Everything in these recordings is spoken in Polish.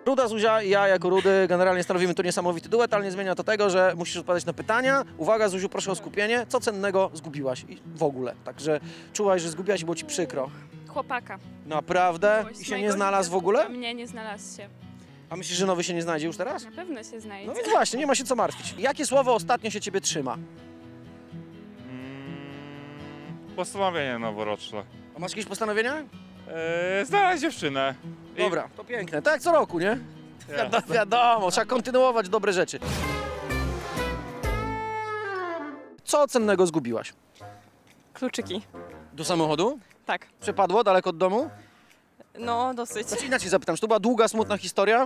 Ruda Zuzia i ja jako Rudy generalnie stanowimy tu niesamowity duet, ale nie zmienia to tego, że musisz odpowiadać na pytania. Uwaga Zuziu, proszę o skupienie. Co cennego zgubiłaś i w ogóle? Także czułaś, że zgubiłaś i było ci przykro. Chłopaka. Naprawdę? I się nie znalazł w ogóle? Mnie nie znalazł się. A myślisz, że nowy się nie znajdzie już teraz? Na pewno się znajdzie. No więc właśnie, nie ma się co martwić. Jakie słowo ostatnio się ciebie trzyma? Postanowienie noworoczne. A masz jakieś postanowienia? Znaleźć dziewczynę. Dobra, to piękne. Tak jak co roku, nie? Wiadomo, trzeba kontynuować dobre rzeczy. Co cennego zgubiłaś? Kluczyki. Do samochodu? Tak. Przepadło daleko od domu? No, dosyć. Znaczy inaczej zapytam, czy to była długa, smutna historia?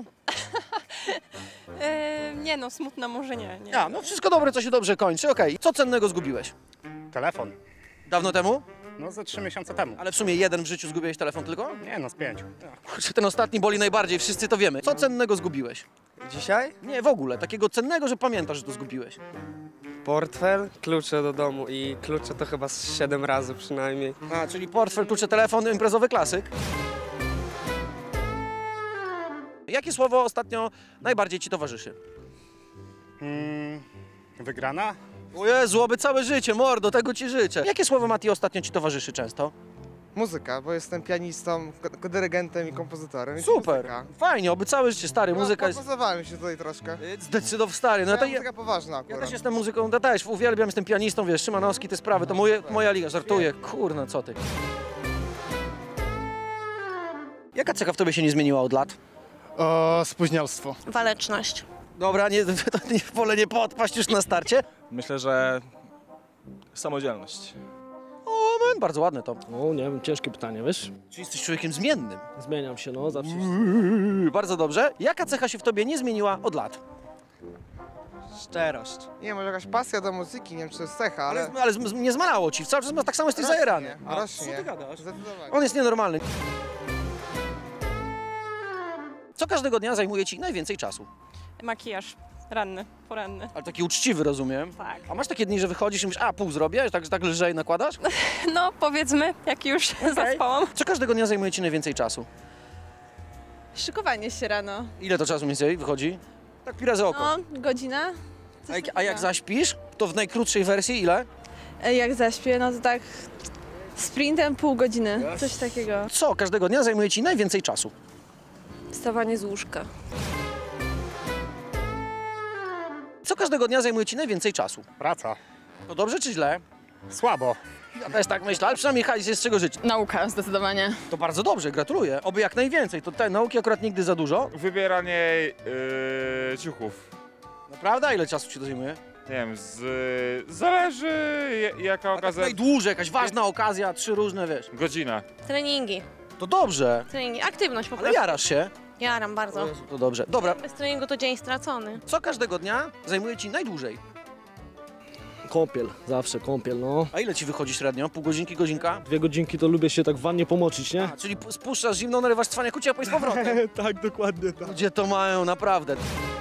Nie no, smutna może nie. A, no wszystko dobre, co się dobrze kończy, okej. Co cennego zgubiłeś? Telefon. Dawno temu? No ze 3 miesiące temu. Ale w sumie jeden w życiu zgubiłeś telefon tylko? Nie no, z 5. Kurczę, ten ostatni boli najbardziej, wszyscy to wiemy. Co cennego zgubiłeś? Dzisiaj? Nie, w ogóle, takiego cennego, że pamiętasz, że to zgubiłeś. Portfel, klucze do domu i klucze to chyba z 7 razy przynajmniej. A, czyli portfel, klucze, telefon, imprezowy klasyk. Jakie słowo ostatnio najbardziej ci towarzyszy? Wygrana? O Jezu, oby całe życie, mordo, tego ci życzę. Jakie słowo, Mati, ostatnio ci towarzyszy często? Muzyka, bo jestem pianistą, dyrygentem i kompozytorem. więc Super, muzyka. fajnie, oby całe życie, stary, muzyka jest... Popozowałem się tutaj troszkę. Zdecydowanie, stary, no No to muzyka poważna ja akurat. też jestem muzyką, ja też uwielbiam, jestem pianistą, wiesz, Szymanowski, te sprawy, to moja liga, żartuję, kurna, co ty. Jaka cecha w tobie się nie zmieniła od lat? O, spóźnialstwo. Waleczność. Dobra, wolę nie podpaść już na starcie. Myślę, że samodzielność. O, man, bardzo ładne to. No nie wiem, ciężkie pytanie, wiesz? Czy jesteś człowiekiem zmiennym? Zmieniam się, no zawsze. Bardzo dobrze. Jaka cecha się w tobie nie zmieniła od lat? Szczerość. Nie, może jakaś pasja do muzyki, nie wiem czy to jest cecha, ale... Ale nie zmalało ci, cały czas tak samo jesteś zajerany. Rośnie, Co ty gadasz? zdecydowanie. On jest nienormalny. Co każdego dnia zajmuje ci najwięcej czasu? Makijaż ranny, poranny. Ale taki uczciwy, rozumiem. Tak. A masz takie dni, że wychodzisz i mówisz, a pół zrobię, tak lżej nakładasz? No, powiedzmy, jak już zaspałam. Co każdego dnia zajmuje ci najwięcej czasu? Szykowanie się rano. Ile to czasu mniej więcej wychodzi? Tak pi razy oko. No, godzina. A jak zaśpisz, to w najkrótszej wersji ile? Jak zaśpię, no to tak sprintem pół godziny, coś takiego. Co każdego dnia zajmuje ci najwięcej czasu? Wstawanie z łóżka. Co każdego dnia zajmuje ci najwięcej czasu? Praca. To dobrze czy źle? Słabo. Ja też tak myślę, ale przynajmniej hajs jest z czego żyć. Nauka, zdecydowanie. To bardzo dobrze, gratuluję. Oby jak najwięcej, to tej nauki akurat nigdy za dużo. Wybieranie ciuchów. Naprawdę? A ile czasu ci to zajmuje? Nie wiem, zależy jaka A tak okazja. najdłużej, jakaś ważna okazja, 3 różne, wiesz. Godzina. Treningi. To dobrze, Treningi. Aktywność po ale prostu. jarasz się. Jaram bardzo. To dobrze. Dobra, Bez treningu to dzień stracony. co każdego dnia zajmuje ci najdłużej? Kąpiel, zawsze kąpiel, no. A ile ci wychodzi średnio? Pół godzinki, godzinka? 2 godzinki to lubię się tak w wannie pomoczyć, nie? A, czyli spuszczasz zimną, narywasz cwaniaku ciepło i z powrotem. Tak, dokładnie tak. Gdzie to mają, naprawdę.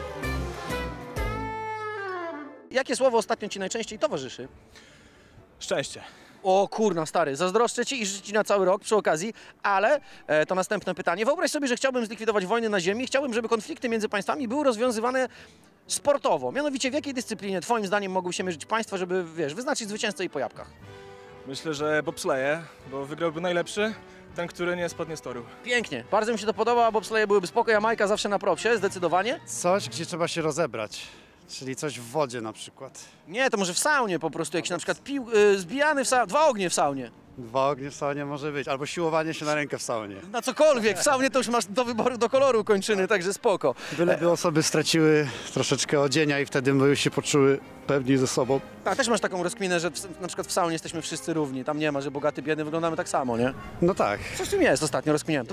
Jakie słowo ostatnio ci najczęściej towarzyszy? Szczęście. O kurna, stary, zazdroszczę ci i życzę ci na cały rok przy okazji, ale to następne pytanie. Wyobraź sobie, że chciałbym zlikwidować wojny na ziemi, chciałbym, żeby konflikty między państwami były rozwiązywane sportowo. Mianowicie w jakiej dyscyplinie twoim zdaniem mogły się mierzyć państwa, żeby, wiesz, wyznaczyć zwycięzcę i po jabłkach? Myślę, że bobsleje, bo wygrałby najlepszy, ten, który nie spadnie z toru. Pięknie, bardzo mi się to podoba, bobsleje byłyby spoko, Jamajka zawsze na propsie, zdecydowanie. Coś, gdzie trzeba się rozebrać. Czyli coś w wodzie na przykład. Nie, to może w saunie po prostu, jakiś na przykład zbijany w saunie, 2 ognie w saunie. 2 ognie w saunie może być, albo siłowanie się na rękę w saunie. Na cokolwiek, w saunie to już masz do wyboru, do koloru kończyny, także spoko. Byleby osoby straciły troszeczkę odzienia i wtedy by się poczuły pewniej ze sobą. A też masz taką rozkminę, że na przykład w saunie jesteśmy wszyscy równi, tam nie ma, że bogaty, biedny, wyglądamy tak samo, nie? No tak. Coś w tym jest, ostatnio rozkminiałem.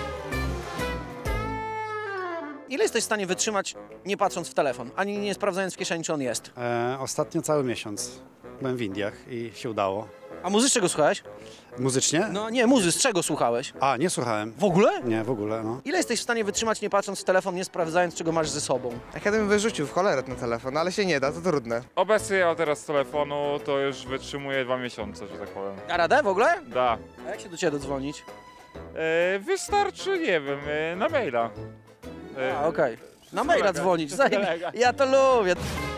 Ile jesteś w stanie wytrzymać, nie patrząc w telefon, ani nie sprawdzając w kieszeni, czy on jest? Ostatnio cały miesiąc byłem w Indiach i się udało. A muzy z czego słuchałeś? Muzycznie? No nie, muzy z czego słuchałeś? A, nie słuchałem. W ogóle? Nie, w ogóle, no. Ile jesteś w stanie wytrzymać, nie patrząc w telefon, nie sprawdzając, czego masz ze sobą? Jak ja bym wyrzucił w cholerę ten telefon, ale się nie da, to trudne. Obecnie ja teraz z telefonu to już wytrzymuję 2 miesiące, że tak powiem. A radę w ogóle? Da. A jak się do ciebie dodzwonić? Wystarczy, nie wiem, na maila. A, okej. Na maila dzwonić, ja to lubię.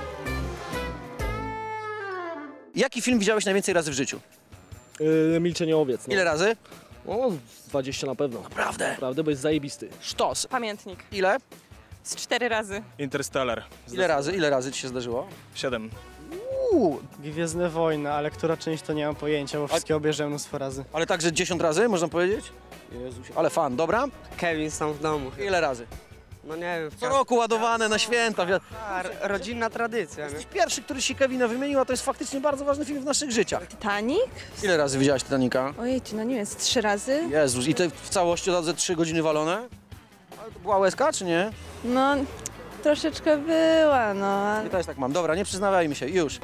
Jaki film widziałeś najwięcej razy w życiu? Milczenie owiec. No. Ile razy? O, 20 na pewno. Naprawdę? Naprawdę, bo jest zajebisty. Sztos. Pamiętnik. Ile? Z 4 razy. Interstellar. Ile razy? Ile razy ci się zdarzyło? 7. Gwiezdne Wojny, ale która część to nie mam pojęcia, bo wszystkie obejrzałem mnóstwo razy. Ale także 10 razy, można powiedzieć? Jezusie. Ale fan, dobra? Kevin sam w domu. Ile razy? No nie wiem. Co roku ładowane na święta. Rodzinna tradycja, nie? Jesteś pierwszy, który się Kevina wymienił, a to jest faktycznie bardzo ważny film w naszych życiach. Titanic? Ile razy widziałaś Titanica? Ojej, no nie wiem, z 3 razy? Jezus, i te w całości od ze 3 godziny walone? Ale to była łezka, czy nie? No, troszeczkę była, no. Ale... I też tak mam. Dobra, nie przyznawajmy się, już.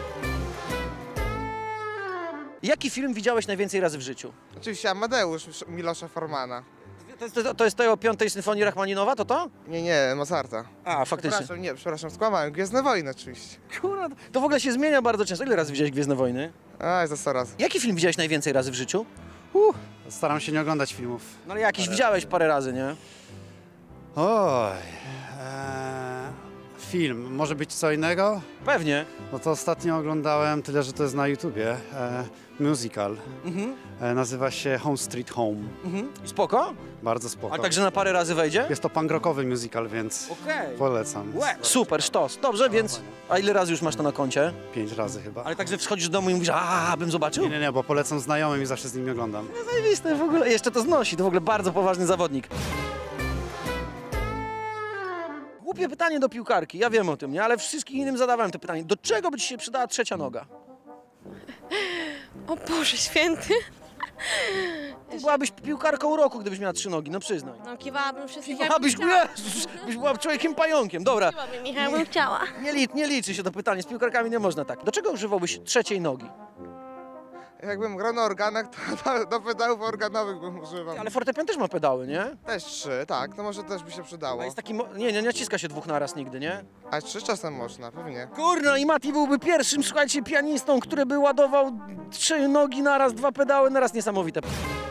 Jaki film widziałeś najwięcej razy w życiu? Oczywiście Amadeusz Milosza Formana. To jest tej o 5. symfonii Rachmaninowa, to? Nie, Mozarta. A, faktycznie. Przepraszam, skłamałem. Gwiezdne Wojny oczywiście. Kurwa, to w ogóle się zmienia bardzo często. Ile razy widziałeś Gwiezdne Wojny? Aj, za 100 razy. Jaki film widziałeś najwięcej razy w życiu? Staram się nie oglądać filmów. No ale jakiś widziałeś parę razy, nie? Oj. Film. Może być co innego? Pewnie. No to ostatnio oglądałem, tyle że to jest na YouTubie, musical. Nazywa się Home Street Home. Spoko? Bardzo spoko. A także na parę razy wejdzie? Jest to punk rockowy musical, więc polecam. Super, sztos. Dobrze, więc... A ile razy już masz to na koncie? 5 razy chyba. Ale także wchodzisz do domu i mówisz, bym zobaczył? Nie, bo polecam znajomym i zawsze z nimi oglądam. Zajebiste w ogóle. Jeszcze to znosi. To w ogóle bardzo poważny zawodnik. Głupie pytanie do piłkarki, ja wiem o tym, nie? Ale wszystkim innym zadawałem to pytanie. Do czego by ci się przydała trzecia noga? O Boże Święty. Byłabyś piłkarką roku, gdybyś miała 3 nogi, no przyznaj. No kiwałabym wszystkich, Byś była człowiekiem pająkiem, dobra. Kiwałabym ich, jakbym chciała. Nie liczy się to pytanie, z piłkarkami nie można tak. Do czego używałbyś trzeciej nogi? Jakbym grał na organach, to do pedałów organowych bym używał. Ale fortepian też ma pedały, nie? Też 3, tak, to może też by się przydało. A jest taki... Nie naciska się 2 naraz nigdy, nie? A 3 czasem można, pewnie. Kurna, i Mati byłby pierwszym, słuchajcie, pianistą, który by ładował 3 nogi naraz, 2 pedały naraz, niesamowite.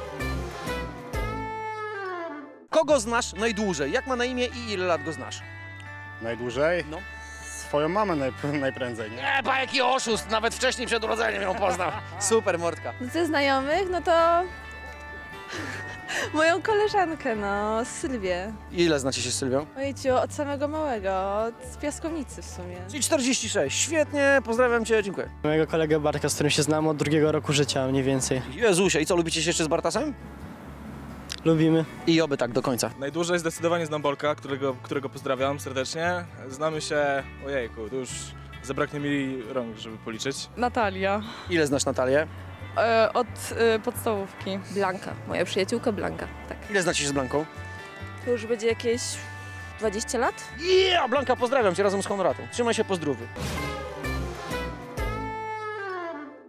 Kogo znasz najdłużej? Jak ma na imię i ile lat go znasz? Najdłużej? No. Swoją mamę najprędzej, nie? Nie, jaki oszust, nawet wcześniej przed urodzeniem ją poznał. Super, Mordka. Ze znajomych, no to... Moją koleżankę, no, Sylwię. Ile znacie się z Sylwią? Ojciu, od samego małego, od Piaskownicy w sumie. Czyli 46, świetnie, pozdrawiam cię, dziękuję. Mojego kolegę Bartka, z którym się znam od 2 roku życia mniej więcej. Jezusie, i co, lubicie się jeszcze z Bartasem? Lubimy. I oby tak do końca. Najdłużej zdecydowanie znam Bolka, którego pozdrawiam serdecznie. Znamy się, ojejku, to już zabraknie mi rąk, żeby policzyć. Natalia. Ile znasz Natalię? Od podstawówki. Blanka, moja przyjaciółka Blanka, tak. Ile znacie się z Blanką? To już będzie jakieś 20 lat? Blanka, pozdrawiam cię razem z Honoratą. Trzymaj się, pozdrowy.